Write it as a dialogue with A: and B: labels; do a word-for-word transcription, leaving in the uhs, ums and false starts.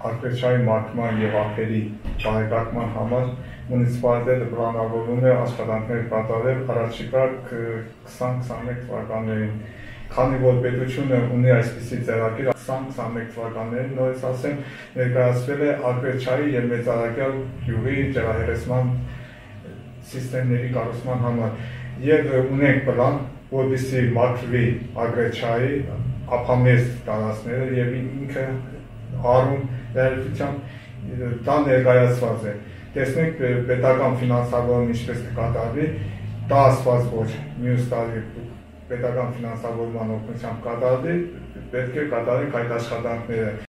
A: Արկղեչային մաքրման եւ ափերի բարեկարգման համար մունիցիպալիտետը պլանավորում է աշխատանքներ կատարել առաջիկա քսան քսանմեկ թվականներին, քանի որ պետությունը ունի այսպիսի ձեռագիր քսան քսանմեկ թվականներին, նորից ասեմ, ներկայացվել է արկղեչայի եւ մեծարակյալ գյուղի ջրահեղեղեցման սիստեմների կառուցման համար եւ ունենք պլան, որպեսզի մաքրվի արկղեչայի ափամերձ տարածքները եւ ինքը արում վերջությամբ դա ներկայացված է։ Տեսնենք պետական ֆինանսավորում ինչպես կկատարվի, դա ասված ոչ մյուս տարի պետական ֆինանսավորման օգնությամբ կատարվի, պետք է կատարենք այդ աշխատանքները։